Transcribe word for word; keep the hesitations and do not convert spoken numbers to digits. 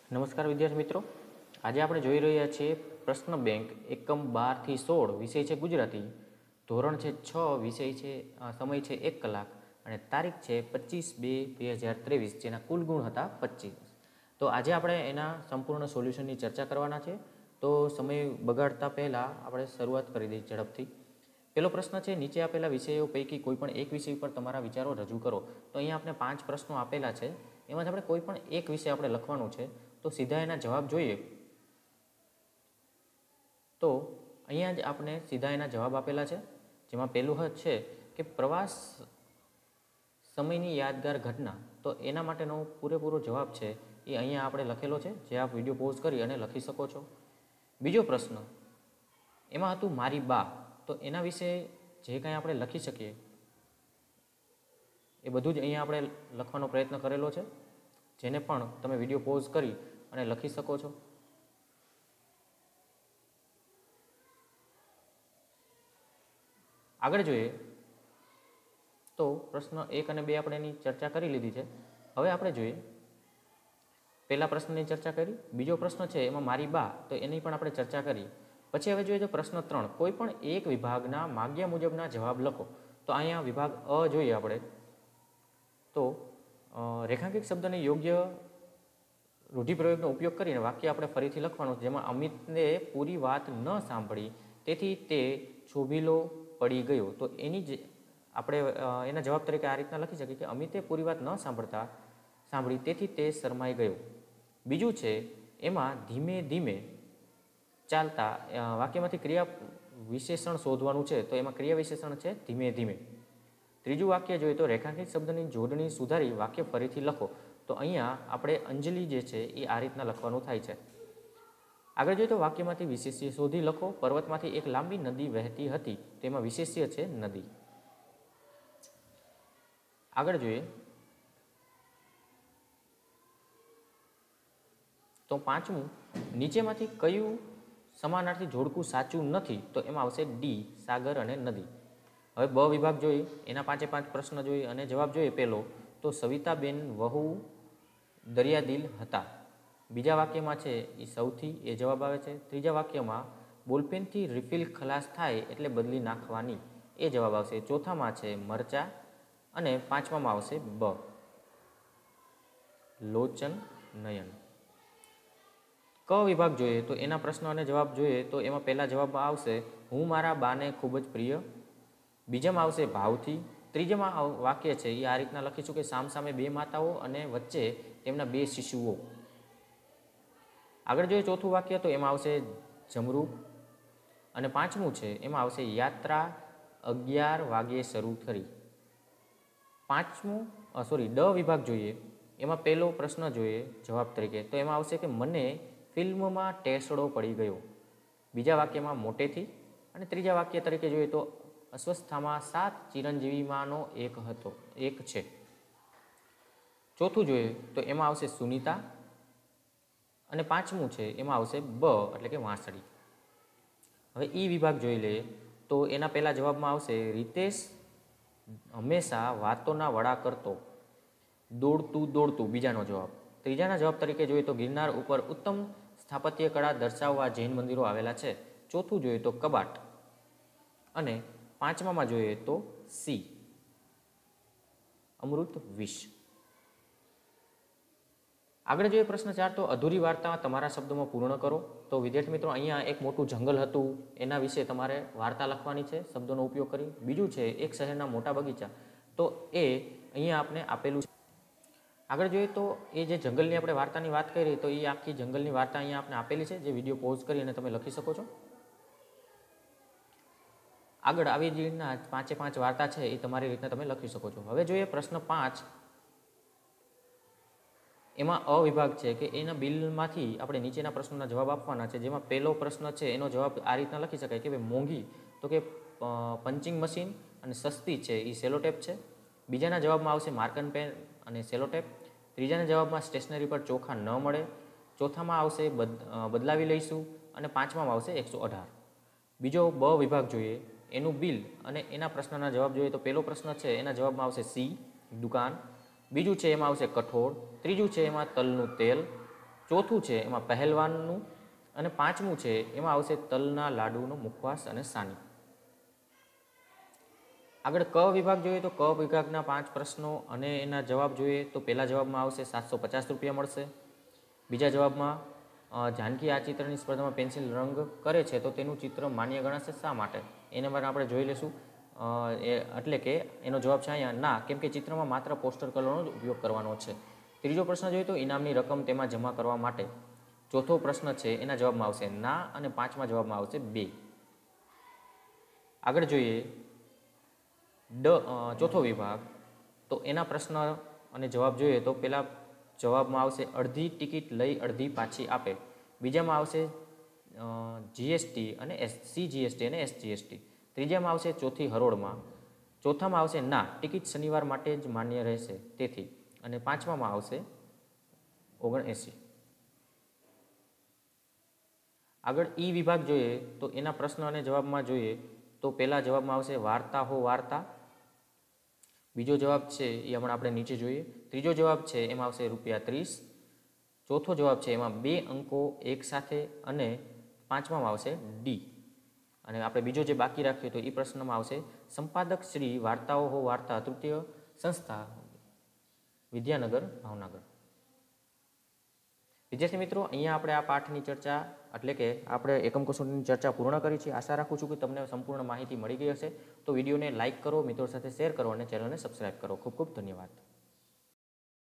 નમસ્કાર વિદ્યાર્થી મિત્રો, આજે આપણે જોઈ રહ્યા છીએ પ્રશ્ન બેંક એકમ બાર થી સોળ, વિષય છે ગુજરાતી, ધોરણ છે છ, વિષય છે સમય છે એક કલાક અને તારીખ છે પચીસ બે બે હજાર ત્રેવીસ, જેના કુલ ગુણ હતા પચીસ. તો આજે આપણે એના સંપૂર્ણ સોલ્યુશનની ચર્ચા કરવાના છે. તો સમય બગાડતા પહેલાં આપણે શરૂઆત કરી દઈએ ઝડપથી. પહેલો પ્રશ્ન છે, નીચે આપેલા વિષયો પૈકી કોઈ પણ એક વિષય પર તમારા વિચારો રજૂ કરો. તો અહીંયા આપણે પાંચ પ્રશ્નો આપેલા છે, એમાંથી આપણે કોઈ પણ એક વિષય આપણે લખવાનું છે. તો સીધા એના જવાબ જોઈએ તો અહીંયા જ આપણે સીધા એના જવાબ આપેલા છે, જેમાં પહેલું છે કે પ્રવાસ સમયની યાદગાર ઘટના. તો એના માટેનો પૂરેપૂરો જવાબ છે એ અહીંયા આપણે લખેલો છે, જે આપ વિડીયો પોઝ કરી અને લખી શકો છો. બીજો પ્રશ્ન એમાં હતું મારી બા. તો એના વિશે જે કાંઈ આપણે લખી શકીએ એ બધું જ અહીંયા આપણે લખવાનો પ્રયત્ન કરેલો છે, જેને પણ તમે વિડીયો પોઝ કરી અને લખી શકો છો. આગળ જોઈએ તો પ્રશ્ન એક અને બે આપણે એની ચર્ચા કરી લીધી છે. હવે આપણે જોઈએ પહેલા પ્રશ્નની ચર્ચા કરી, બીજો પ્રશ્ન છે એમાં મારી બા, તો એની પણ આપણે ચર્ચા કરી. પછી હવે જોઈએ તો પ્રશ્ન ત્રણ, કોઈ પણ એક વિભાગના માગ્યા મુજબના જવાબ લખો. તો અહીંયા વિભાગ અ જોઈએ આપણે તો રેખાંકિત શબ્દને યોગ્ય રૂઢિપ્રયોગનો ઉપયોગ કરીને વાક્ય આપણે ફરીથી લખવાનું, જેમાં અમિતને પૂરી વાત ન સાંભળી તેથી તે છોભીલો પડી ગયો. તો એની જ આપણે એના જવાબ તરીકે આ રીતના લખી શકીએ કે અમિતે પૂરી વાત ન સાંભળતા સાંભળી તેથી તે શરમાઈ ગયો. બીજું છે એમાં ધીમે ધીમે ચાલતા વાક્યમાંથી ક્રિયા વિશેષણ શોધવાનું છે. તો એમાં ક્રિયા વિશેષણ છે ધીમે ધીમે. ત્રીજું વાક્ય જોઈએ તો રેખાંકિત શબ્દની જોડણી સુધારી વાક્ય ફરીથી લખો. તો અહીંયા આપણે અંજલિ જે છે એ આ રીતના લખવાનું થાય છે. આગળ જોઈએ તો વાક્યમાંથી વિશેષ્ય શોધી લખો. પર્વતમાંથી એક લાંબી નદી વહેતી હતી. તો એમાં વિશેષ્ય છે નદી. આગળ જોઈએ તો પાંચમું, નીચેમાંથી કયું સમાનાર્થી જોડકું સાચું નથી. તો એમાં આવશે ડી, સાગર અને નદી. હવે બ વિભાગ જોઈએ, એના પાંચે પાંચ પ્રશ્ન જોઈએ અને જવાબ જોઈએ. પહેલો તો સવિતાબેન વહુ દરિયાદિલ હતા. બીજા વાક્યમાં છે એ સૌથી, એ જવાબ આવે છે. ત્રીજા વાક્યમાં બોલપેનથી રિફિલ ખલાસ થાય એટલે બદલી નાખવાની, એ જવાબ આવશે. ચોથામાં છે મરચા અને પાંચમામાં આવશે બ, લોચન નયન. ક વિભાગ જોઈએ તો એના પ્રશ્નો અને જવાબ જોઈએ તો એમાં પહેલા જવાબમાં આવશે હું મારા બાને ખૂબ જ પ્રિય. બીજામાં આવશે ભાવથી. ત્રીજામાં વાક્ય છે એ આ રીતના લખીશું કે સામ સામે બે માતાઓ અને વચ્ચે તેમના બે શિશુઓ. આગળ જોઈએ ચોથું વાક્ય તો એમાં આવશે જમરૂખ. અને પાંચમું છે એમાં આવશે યાત્રા અગિયાર વાગ્યે શરૂ કરી. પાંચમું સોરી ડ વિભાગ જોઈએ, એમાં પહેલો પ્રશ્ન જોઈએ જવાબ તરીકે. તો એમાં આવશે કે મને ફિલ્મમાં ટેસડો પડી ગયો. બીજા વાક્યમાં મોટેથી. અને ત્રીજા વાક્ય તરીકે જોઈએ તો અસ્વસ્થામાં સાત ચિરંજીવીમાંનો એક હતો એક છે. ચોથું જોઈએ તો એમાં આવશે સુનીતા. અને પાંચમું છે એમાં આવશે બ એટલે કે વાંસળી. હવે ઈ વિભાગ જોઈ લઈએ તો એના પહેલા જવાબમાં આવશે રીતેશ હંમેશા વાતોના વડા કરતો. દોડતું દોડતું બીજાનો જવાબ. ત્રીજાના જવાબ તરીકે જોઈએ તો ગિરનાર ઉપર ઉત્તમ સ્થાપત્ય કળા દર્શાવવા જૈન મંદિરો આવેલા છે. ચોથું જોઈએ તો કબાટ. અને પાંચમામાં જોઈએ તો સી, અમૃત વિષ. આગળ જોઈએ પ્રશ્ન ચાર, તો અધૂરી વાર્તા તમારા શબ્દોમાં પૂર્ણ કરો. તો વિદ્યાર્થી મિત્રો, અહીંયા એક મોટું જંગલ હતું, એના વિશે તમારે વાર્તા લખવાની છે શબ્દોનો ઉપયોગ કરી. બીજું છે એક શહેરના મોટા બગીચા. તો એ અહીંયા આપણે આપેલું છે. આગળ જોઈએ તો એ જે જંગલની આપણે વાર્તાની વાત કરી તો એ આખી જંગલની વાર્તા અહીંયા આપણે આપેલી છે, જે વિડીયો પોઝ કરી અને તમે લખી શકો છો. આગળ આવી જ રીતના પાંચે પાંચ વાર્તા છે એ તમારી રીતના તમે લખી શકો છો. હવે જોઈએ પ્રશ્ન પાંચ, એમાં અ વિભાગ છે કે એના બિલમાંથી આપણે નીચેના પ્રશ્નોના જવાબ આપવાના છે, જેમાં પહેલો પ્રશ્ન છે એનો જવાબ આ રીતના લખી શકાય કે ભાઈ મોંઘી તો કે પંચિંગ મશીન અને સસ્તી છે એ સેલોટેપ છે. બીજાના જવાબમાં આવશે માર્કર પેન અને સેલોટેપ. ત્રીજાના જવાબમાં સ્ટેશનરી પર ચોખા ન મળે. ચોથામાં આવશે બદલાવી લઈશું. અને પાંચમામાં આવશે એકસો અઢાર. બીજો બ વિભાગ જોઈએ, એનું બિલ અને એના પ્રશ્નના જવાબ જોઈએ તો પહેલો પ્રશ્ન છે એના જવાબમાં આવશે સી, દુકાન. બીજું છે એમાં આવશે કઠોળ. ત્રીજું છે એમાં તલનું તેલ. ચોથું છે એમાં પહેલવાનનું, અને પાંચમું છે એમાં આવશે તલના લાડુનો મુખવાસ અને સાની. આગળ ક વિભાગ જોઈએ તો ક વિભાગના પાંચ પ્રશ્નો અને એના જવાબ જોઈએ તો પહેલા જવાબમાં આવશે સાતસો પચાસ રૂપિયા મળશે. બીજા જવાબમાં જાનકી આ ચિત્રની સ્પર્ધામાં પેન્સિલ રંગ કરે છે તો તેનું ચિત્ર માન્ય ગણાશે શા માટે, એના માટે આપણે જોઈ લઈશું. એ એટલે કે એનો જવાબ છે અહીંયા ના, કેમ કે ચિત્રમાં માત્ર પોસ્ટર કલરનો જ ઉપયોગ કરવાનો છે. ત્રીજો પ્રશ્ન જોઈએ તો ઇનામની રકમ તેમાં જમા કરવા માટે. ચોથો પ્રશ્ન છે એના જવાબમાં આવશે ના, અને પાંચમા જવાબમાં આવશે બે. આગળ જોઈએ ડ ચોથો વિભાગ, તો એના પ્રશ્ન અને જવાબ જોઈએ તો પહેલા જવાબમાં આવશે અડધી ટિકિટ લઈ અડધી પાછી આપે. બીજામાં આવશે જીએસટી અને એસ સી જીએસટી અને એસ જીએસટી. ત્રીજામાં આવશે ચોથી હરોળમાં. ચોથામાં આવશે ના, ટિકિટ શનિવાર માટે જ માન્ય રહેશે તેથી. અને પાંચમામાં આવશે ઓગણએંસી. આગળ ઈ વિભાગ જોઈએ તો એના પ્રશ્ન અને જવાબમાં જોઈએ તો પહેલા જવાબમાં આવશે વાર્તા હો વાર્તા. બીજો જવાબ છે એ હમણાં આપણે નીચે જોઈએ. ત્રીજો જવાબ છે એમાં આવશે રૂપિયા ત્રીસ. ચોથો જવાબ છે એમાં બે અંકો એક સાથે, અને પાંચમામાં આવશે ડી. અને આપણે બીજો જે બાકી રાખ્યો તો એ પ્રશ્નમાં આવશે સંપાદક શ્રી વાર્તાઓ હો વાર્તા તૃતીય સંસ્થા વિદ્યાનગર ભાવનગર. વિદ્યાર્થી મિત્રો, અહીંયા આપણે આ પાઠની ચર્ચા એટલે કે આપણે એકમ કસોટીની ચર્ચા પૂર્ણ કરી છે. આશા રાખું છું કે તમને સંપૂર્ણ માહિતી મળી ગઈ હશે. તો વિડીયોને લાઇક કરો, મિત્રો સાથે શેર કરો અને ચેનલને સબસ્ક્રાઇબ કરો. ખૂબ ખૂબ ધન્યવાદ.